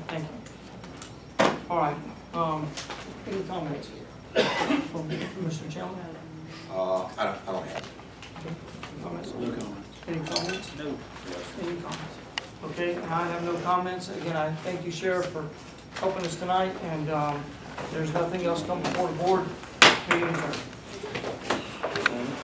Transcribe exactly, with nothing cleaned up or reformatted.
Thank you. All right, um, any comments from Mister Chandler? Uh, I don't, I don't have. Okay. Comments? No comments. Any comments? No. Any comments? Okay, and I have no comments. Again, I thank you, Sheriff, for helping us tonight, and, um, if there's nothing else coming before the board, meeting adjourned.